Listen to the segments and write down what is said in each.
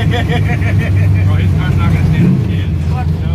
Bro, his car's not gonna stand a chance. Fuck no.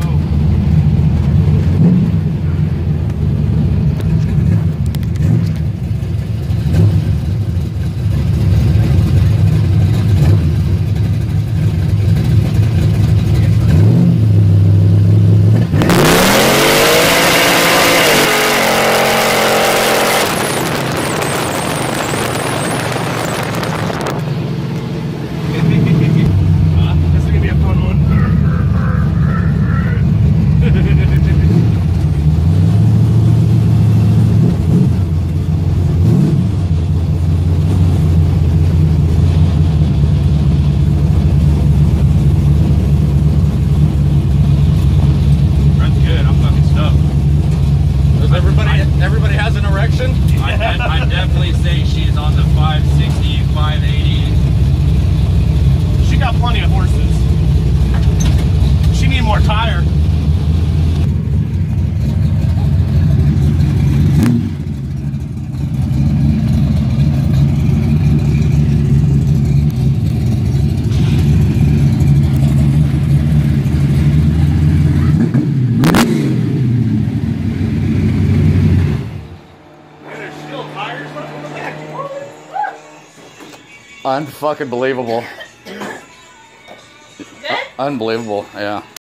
Everybody has an erection? I'd definitely say she's on the 560, 580. She got plenty of horses. She need more tire. Unfucking believable. Unbelievable, yeah.